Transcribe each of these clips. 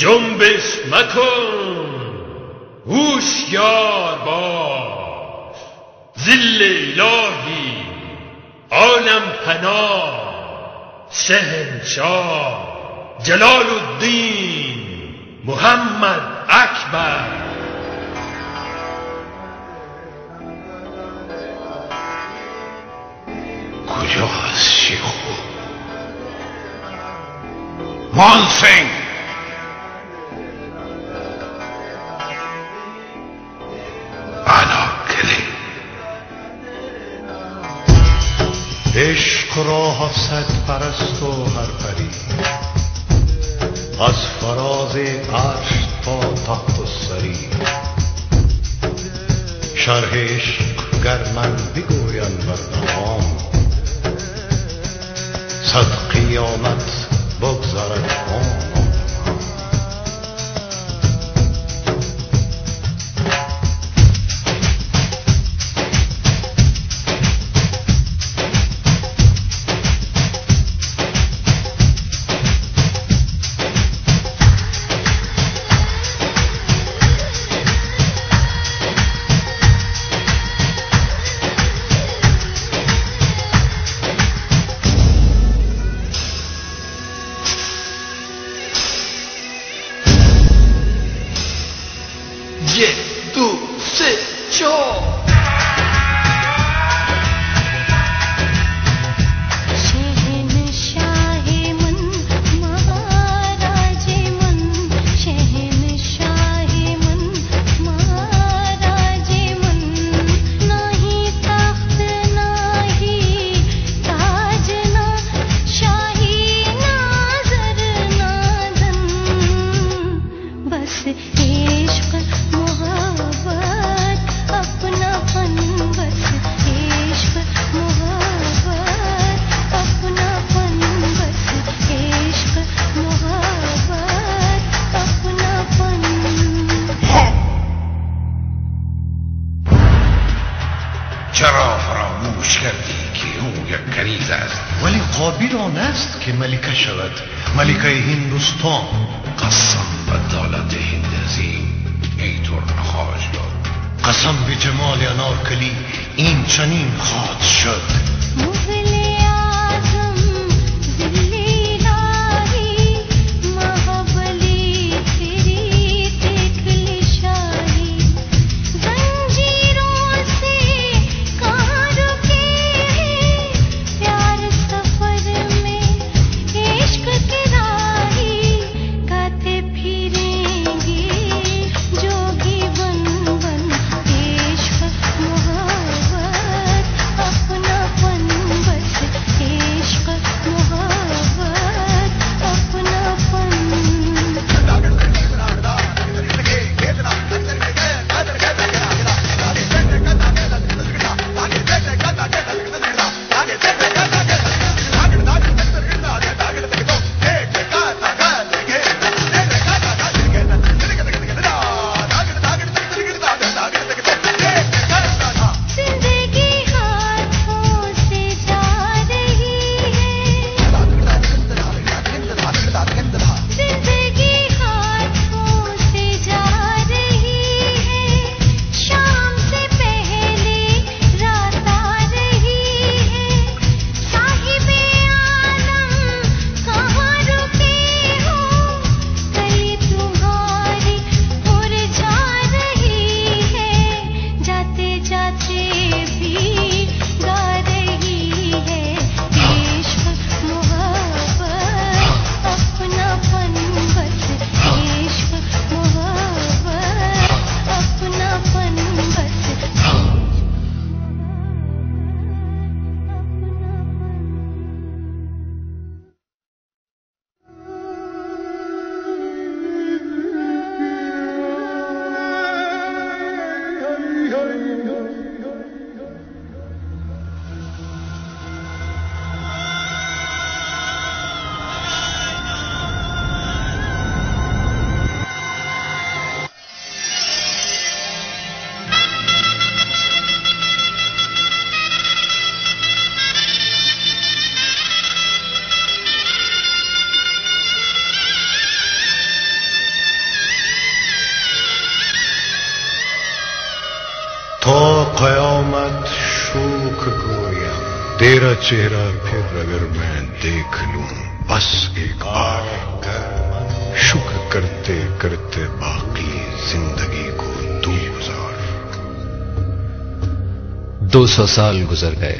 جنبش مکن، هوشیار باش، ذل الهی، عالم پناه، شهنشاه، جلال الدین محمد اکبر. کجا هست شیخو؟ مانسنگ عشق راه صد پرست و هر پری، از فراز عرش تا تحت الثری. شرح عشق گر من بگویم بر دوام، صد قیامت بگذرد عام. یک دو سه چهار. چرا فراموش کردی که او یک کنیز است؟ ولی قابل آن است که ملکه شود، ملکه هندوستان. قسم به دولت هندزین اینطور نخواهد شد. قسم به جمال انارکلی این چنین خواهد شد. चेहरा फिर अगर मैं देख लूं बस एक बार, शुक्र करते करते बाकी जिंदगी को तू गुजार। 200 साल गुजर गए,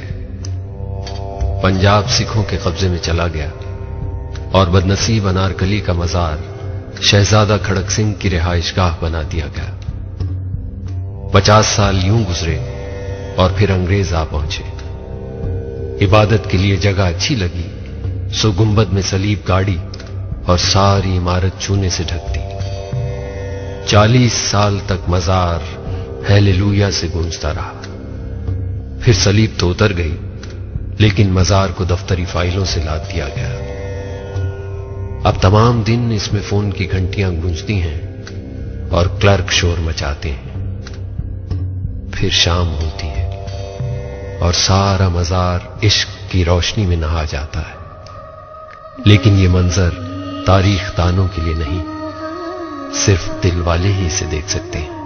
पंजाब सिखों के कब्जे में चला गया और बदनसीब अनारकली का मजार शहजादा खड़क सिंह की रिहाइशगाह बना दिया गया। 50 साल यूं गुजरे और फिर अंग्रेज आ पहुंचे। इबादत के लिए जगह अच्छी लगी, सो गुंबद में सलीब गाड़ी और सारी इमारत चूने से ढक दी। 40 साल तक मजार हालेलुया से गूंजता रहा। फिर सलीब तो उतर गई, लेकिन मजार को दफ्तरी फाइलों से लाद दिया गया। अब तमाम दिन इसमें फोन की घंटियां गूंजती हैं और क्लर्क शोर मचाते हैं। फिर शाम होती है और सारा मजार इश्क की रोशनी में नहा जाता है। लेकिन ये मंजर तारीख दानों के लिए नहीं, सिर्फ दिल वाले ही इसे देख सकते हैं।